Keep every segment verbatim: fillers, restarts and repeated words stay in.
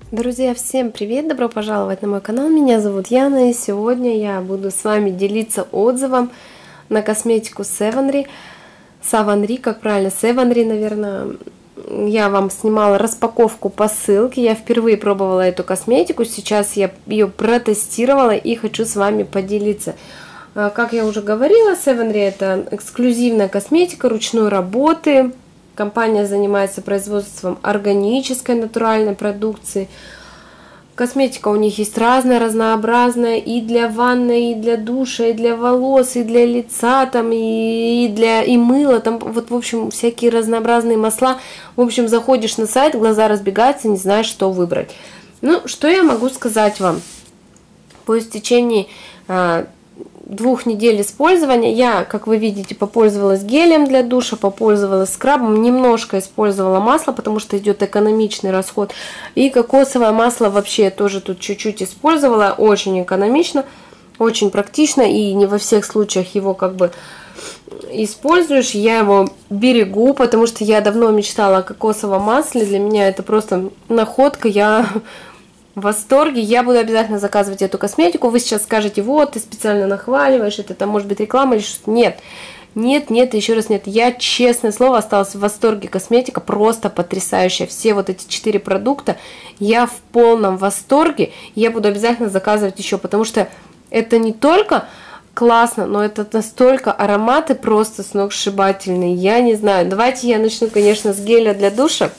Друзья, всем привет! Добро пожаловать на мой канал. Меня зовут Яна, и сегодня я буду с вами делиться отзывом на косметику Севенри. Савенри, как правильно, Севенри, наверное. Я вам снимала распаковку по ссылке. Я впервые пробовала эту косметику. Сейчас я ее протестировала и хочу с вами поделиться. Как я уже говорила, Севенри это эксклюзивная косметика ручной работы. Компания занимается производством органической натуральной продукции. Косметика у них есть разная, разнообразная, и для ванны, и для душа, и для волос, и для лица, там, и для и мыла, там, вот, в общем, всякие разнообразные масла. В общем, заходишь на сайт, глаза разбегаются, не знаешь, что выбрать. Ну, что я могу сказать вам? По истечении а, двух недель использования я, как вы видите, попользовалась гелем для душа, попользовалась скрабом, немножко использовала масло, потому что идет экономичный расход. И кокосовое масло вообще тоже тут чуть-чуть использовала, очень экономично, очень практично, и не во всех случаях его как бы используешь. Я его берегу, потому что я давно мечтала о кокосовом масле, для меня это просто находка, я в восторге. Я буду обязательно заказывать эту косметику. Вы сейчас скажете, вот, ты специально нахваливаешь, это там может быть реклама или что-то. Нет, нет, нет, еще раз нет. Я, честное слово, осталась в восторге. Косметика просто потрясающая. Все вот эти четыре продукта, я в полном восторге. Я буду обязательно заказывать еще, потому что это не только классно, но это настолько ароматы просто сногсшибательные. Я не знаю. Давайте я начну, конечно, с геля для душа.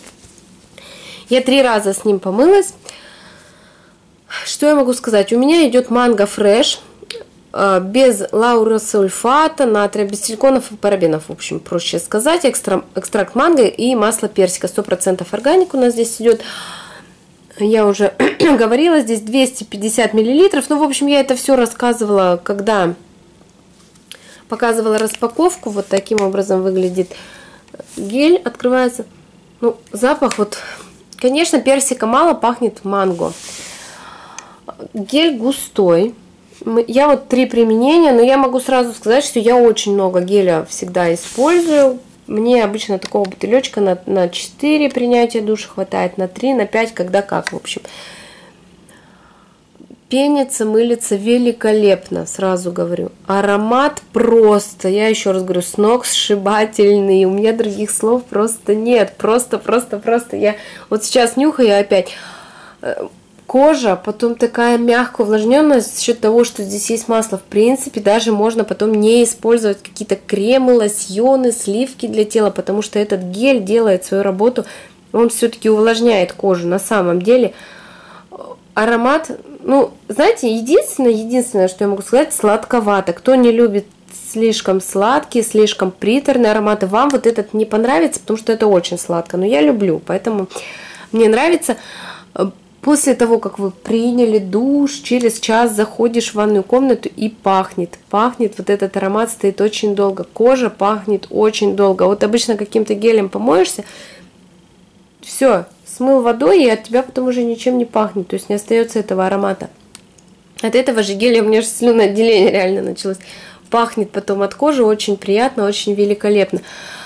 Я три раза с ним помылась. Что я могу сказать? У меня идет манго фреш, без лауросульфата, натрия, без силиконов и парабенов, в общем, проще сказать. Экстра, экстракт манго и масло персика, сто процентов органик у нас здесь идет. Я уже говорила, здесь двести пятьдесят миллилитров. Ну, в общем, я это все рассказывала, когда показывала распаковку. Вот таким образом выглядит гель, открывается. Ну, запах вот, конечно, персика мало, пахнет манго. Гель густой. Я вот три применения, но я могу сразу сказать, что я очень много геля всегда использую. Мне обычно такого бутылечка на, на четыре принятия душа хватает, на три, на пять, когда как, в общем. Пенится, мылится великолепно, сразу говорю. Аромат просто, я еще раз говорю, сногсшибательный. У меня других слов просто нет. Просто, просто, просто. Я вот сейчас нюхаю опять. Кожа потом такая мягкая, увлажненная за счет того, что здесь есть масло. В принципе, даже можно потом не использовать какие-то кремы, лосьоны, сливки для тела, потому что этот гель делает свою работу. Он все-таки увлажняет кожу. На самом деле аромат, ну, знаете, единственное, единственное, что я могу сказать, сладковато. Кто не любит слишком сладкие, слишком приторные ароматы, вам вот этот не понравится, потому что это очень сладко. Но я люблю, поэтому мне нравится. После того, как вы приняли душ, через час заходишь в ванную комнату и пахнет. Пахнет, вот этот аромат стоит очень долго. Кожа пахнет очень долго. Вот обычно каким-то гелем помоешься, все, смыл водой, и от тебя потом уже ничем не пахнет. То есть не остается этого аромата. От этого же геля у меня же слюноотделение реально началось. Пахнет потом от кожи очень приятно, очень великолепно.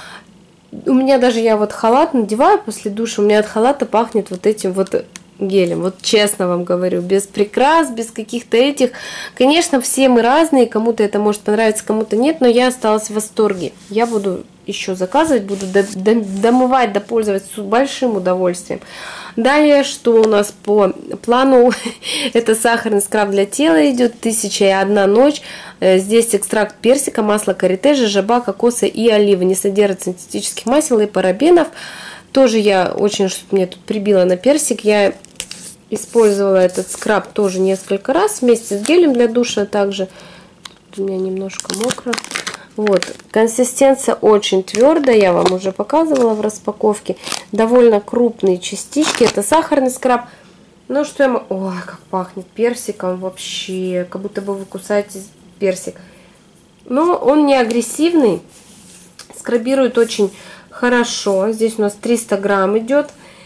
У меня даже, я вот халат надеваю после душа, у меня от халата пахнет вот этим вот гелем, вот честно вам говорю, без прикрас, без каких-то этих. Конечно, все мы разные, кому-то это может понравиться, кому-то нет, но я осталась в восторге. Я буду еще заказывать, буду домывать, допользоваться с большим удовольствием. Далее, что у нас по плану, это сахарный скраб для тела идет, тысяча и одна ночь. Здесь экстракт персика, масло карите, жожоба, кокоса и оливы. Не содержит синтетических масел и парабенов. Тоже я очень, что-то мне тут прибило на персик. Я использовала этот скраб тоже несколько раз вместе с гелем для душа также. Тут у меня немножко мокро. Вот, консистенция очень твердая, я вам уже показывала в распаковке. Довольно крупные частички. Это сахарный скраб. Ну что я могу... Ой, как пахнет персиком вообще. Как будто бы вы кусаете персик. Но он не агрессивный. Скрабирует очень хорошо. Здесь у нас триста грамм идет.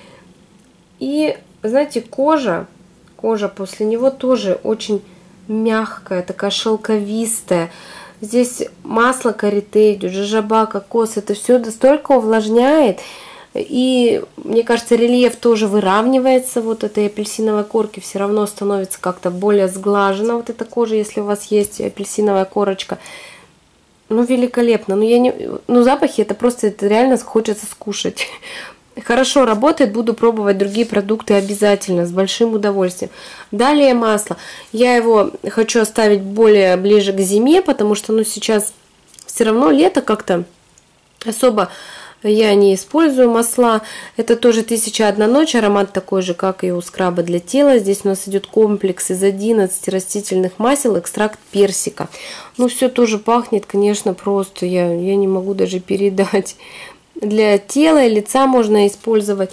И, знаете, кожа, кожа после него тоже очень мягкая, такая шелковистая. Здесь масло карите идет, жожоба, кокос. Это все настолько увлажняет. И, мне кажется, рельеф тоже выравнивается вот этой апельсиновой корки, все равно становится как-то более сглажена вот эта кожа, если у вас есть апельсиновая корочка. Ну, великолепно. Ну, я не... ну запахи, это просто, это реально хочется скушать. Хорошо работает, буду пробовать другие продукты обязательно, с большим удовольствием. Далее масло. Я его хочу оставить более ближе к зиме, потому что, ну, сейчас все равно лето как-то особо... Я не использую масла. Это тоже тысяча одна ночь. Аромат такой же, как и у скраба для тела. Здесь у нас идет комплекс из одиннадцати растительных масел, экстракт персика. Ну, все тоже пахнет, конечно, просто. Я, я не могу даже передать. Для тела и лица можно использовать.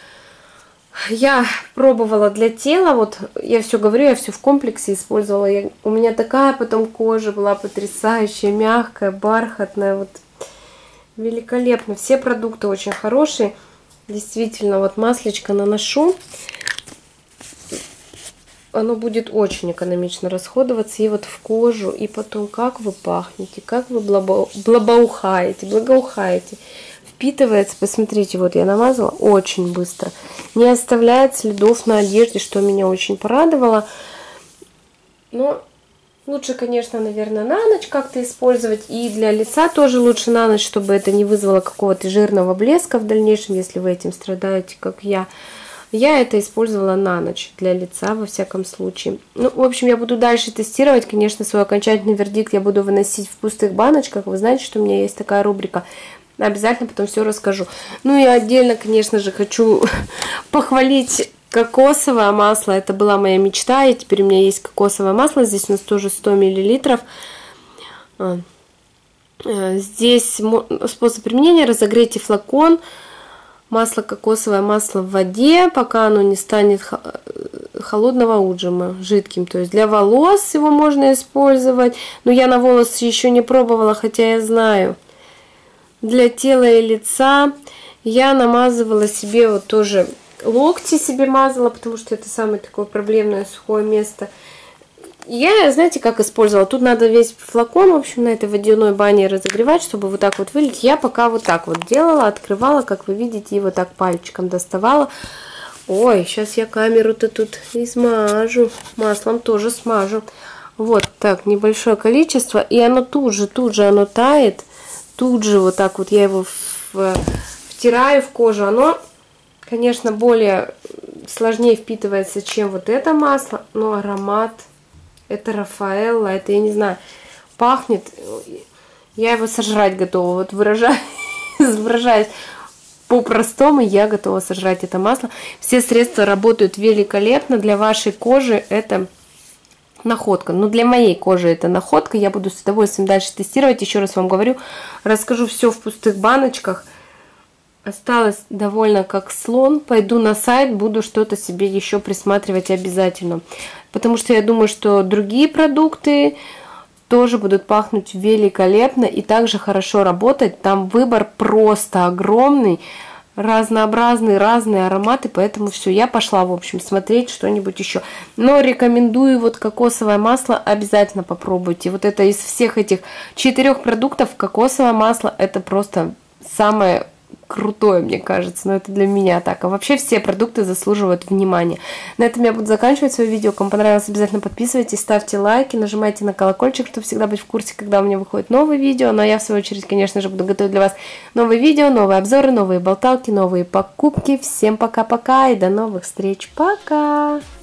Я пробовала для тела. Вот я все говорю, я все в комплексе использовала. Я, у меня такая потом кожа была потрясающая, мягкая, бархатная. Вот. Великолепно. Все продукты очень хорошие. Действительно, вот маслечко наношу. Оно будет очень экономично расходоваться и вот в кожу. И потом, как вы пахнете, как вы благоухаете, благоухаете. Впитывается, посмотрите, вот я намазала очень быстро. Не оставляет следов на одежде, что меня очень порадовало. Но... лучше, конечно, наверное, на ночь как-то использовать. И для лица тоже лучше на ночь, чтобы это не вызвало какого-то жирного блеска в дальнейшем, если вы этим страдаете, как я. Я это использовала на ночь для лица, во всяком случае. Ну, в общем, я буду дальше тестировать. Конечно, свой окончательный вердикт я буду выносить в пустых баночках. Вы знаете, что у меня есть такая рубрика. Обязательно потом все расскажу. Ну и отдельно, конечно же, хочу похвалить... кокосовое масло, это была моя мечта, и теперь у меня есть кокосовое масло, здесь у нас тоже сто миллилитров. Здесь способ применения: разогрейте флакон, масло кокосовое масло в воде, пока оно не станет холодного отжима, жидким. То есть для волос его можно использовать, но я на волосы еще не пробовала, хотя я знаю. Для тела и лица я намазывала себе вот тоже... локти себе мазала, потому что это самое такое проблемное сухое место. Я, знаете, как использовала? Тут надо весь флакон, в общем, на этой водяной бане разогревать, чтобы вот так вот вылить. Я пока вот так вот делала, открывала, как вы видите, и вот так пальчиком доставала. Ой, сейчас я камеру-то тут и смажу. Маслом тоже смажу. Вот так, небольшое количество. И оно тут же, тут же оно тает. Тут же вот так вот я его в, втираю в кожу. Оно... конечно, более сложнее впитывается, чем вот это масло, но аромат, это Рафаэлло, это, я не знаю, пахнет, я его сожрать готова, вот выражаясь, выражаясь по-простому, я готова сожрать это масло. Все средства работают великолепно, для вашей кожи это находка, но для моей кожи это находка, я буду с удовольствием дальше тестировать, еще раз вам говорю, расскажу все в пустых баночках. Осталось довольно как слон. Пойду на сайт, буду что-то себе еще присматривать обязательно. Потому что я думаю, что другие продукты тоже будут пахнуть великолепно и также хорошо работать. Там выбор просто огромный, разнообразные, разные ароматы. Поэтому все, я пошла, в общем, смотреть что-нибудь еще. Но рекомендую вот кокосовое масло, обязательно попробуйте. Вот это из всех этих четырех продуктов кокосовое масло это просто самое крутое, мне кажется, но это для меня так. А вообще все продукты заслуживают внимания. На этом я буду заканчивать свое видео. Кому понравилось, обязательно подписывайтесь, ставьте лайки, нажимайте на колокольчик, чтобы всегда быть в курсе, когда у меня выходит новые видео. Ну а я, в свою очередь, конечно же, буду готовить для вас новые видео, новые обзоры, новые болталки, новые покупки. Всем пока-пока и до новых встреч. Пока!